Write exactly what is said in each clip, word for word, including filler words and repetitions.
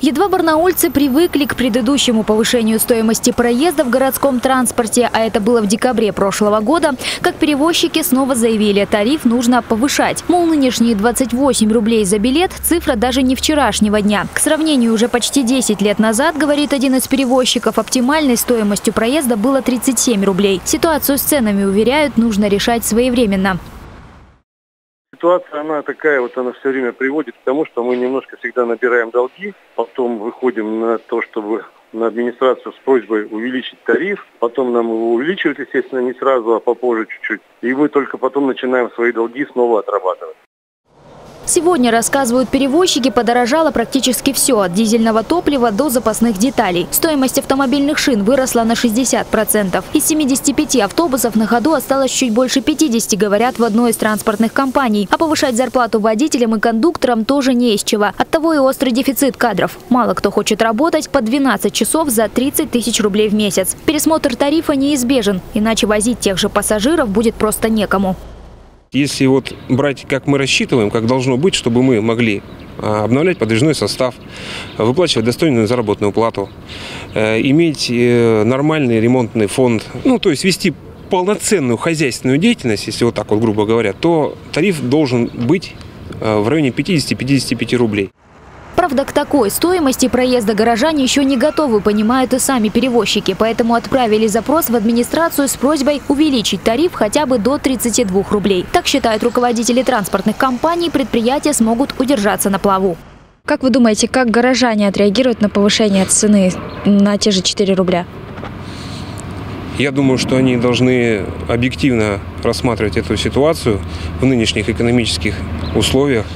Едва барнаульцы привыкли к предыдущему повышению стоимости проезда в городском транспорте, а это было в декабре прошлого года, как перевозчики снова заявили, тариф нужно повышать. Мол, нынешние двадцать восемь рублей за билет – цифра даже не вчерашнего дня. К сравнению, уже почти десять лет назад, говорит один из перевозчиков, оптимальной стоимостью проезда было тридцать семь рублей. Ситуацию с ценами, уверяют, нужно решать своевременно. Ситуация, она такая, вот она все время приводит к тому, что мы немножко всегда набираем долги, потом выходим на то, чтобы на администрацию с просьбой увеличить тариф, потом нам его увеличивают, естественно, не сразу, а попозже чуть-чуть, и мы только потом начинаем свои долги снова отрабатывать. Сегодня, рассказывают перевозчики, подорожало практически все – от дизельного топлива до запасных деталей. Стоимость автомобильных шин выросла на шестьдесят процентов. Из семидесяти пяти автобусов на ходу осталось чуть больше пятидесяти, говорят в одной из транспортных компаний. А повышать зарплату водителям и кондукторам тоже не из чего. Оттого и острый дефицит кадров. Мало кто хочет работать по двенадцать часов за тридцать тысяч рублей в месяц. Пересмотр тарифа неизбежен, иначе возить тех же пассажиров будет просто некому. Если вот брать, как мы рассчитываем, как должно быть, чтобы мы могли обновлять подвижной состав, выплачивать достойную заработную плату, иметь нормальный ремонтный фонд, ну, то есть вести полноценную хозяйственную деятельность, если вот так вот грубо говоря, то тариф должен быть в районе пятидесяти-пятидесяти пяти рублей. Правда, к такой стоимости проезда горожане еще не готовы, понимают и сами перевозчики. Поэтому отправили запрос в администрацию с просьбой увеличить тариф хотя бы до тридцати двух рублей. Так считают руководители транспортных компаний, предприятия смогут удержаться на плаву. Как вы думаете, как горожане отреагируют на повышение цены на те же четыре рубля? Я думаю, что они должны объективно рассматривать эту ситуацию в нынешних экономических условиях.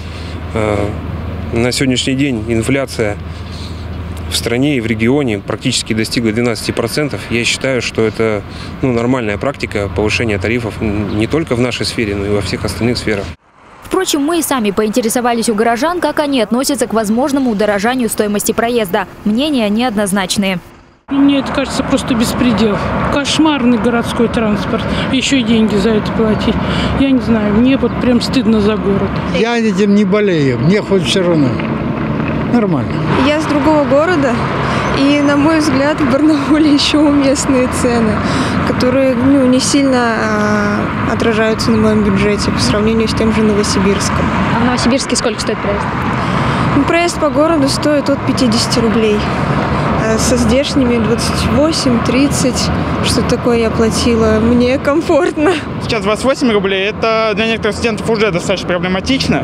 На сегодняшний день инфляция в стране и в регионе практически достигла двенадцати процентов. Я считаю, что это ну, нормальная практика повышения тарифов не только в нашей сфере, но и во всех остальных сферах. Впрочем, мы и сами поинтересовались у горожан, как они относятся к возможному удорожанию стоимости проезда. Мнения неоднозначные. Мне это кажется просто беспредел. Кошмарный городской транспорт. Еще и деньги за это платить. Я не знаю, мне вот прям стыдно за город. Я этим не болею, мне хоть все равно. Нормально. Я с другого города, и, на мой взгляд, в Барнауле еще уместные цены, которые ну, не сильно а, отражаются на моем бюджете по сравнению с тем же Новосибирском. А в Новосибирске сколько стоит проезд? Ну, проезд по городу стоит от пятидесяти рублей. Со здешними двадцать восемь тридцать, что такое я платила, мне комфортно. Сейчас двадцать восемь рублей, это для некоторых студентов уже достаточно проблематично,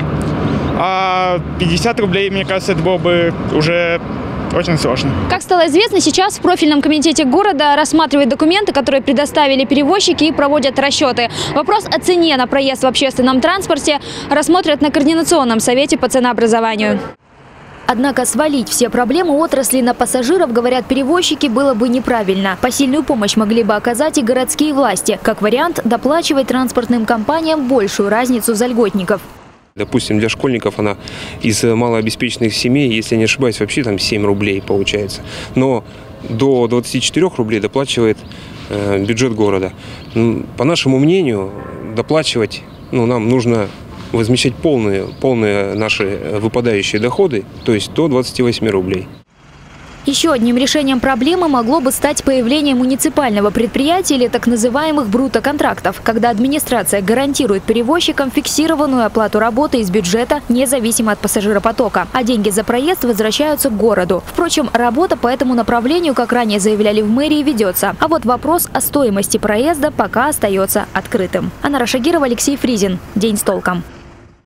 а пятьдесят рублей, мне кажется, это было бы уже очень сложно. Как стало известно, сейчас в профильном комитете города рассматривают документы, которые предоставили перевозчики, и проводят расчеты. Вопрос о цене на проезд в общественном транспорте рассмотрят на Координационном совете по ценообразованию. Однако свалить все проблемы отрасли на пассажиров, говорят перевозчики, было бы неправильно. Посильную помощь могли бы оказать и городские власти. Как вариант, доплачивать транспортным компаниям большую разницу за льготников. Допустим, для школьников она из малообеспеченных семей, если не ошибаюсь, вообще там семь рублей получается. Но до двадцати четырёх рублей доплачивает э, бюджет города. По нашему мнению, доплачивать ну, нам нужно возмещать полные, полные наши выпадающие доходы, то есть до двадцати восьми рублей. Еще одним решением проблемы могло бы стать появление муниципального предприятия или так называемых брутто-контрактов, когда администрация гарантирует перевозчикам фиксированную оплату работы из бюджета, независимо от пассажиропотока, а деньги за проезд возвращаются к городу. Впрочем, работа по этому направлению, как ранее заявляли в мэрии, ведется. А вот вопрос о стоимости проезда пока остается открытым. Анна Рашагирова, Алексей Фризин. День с толком.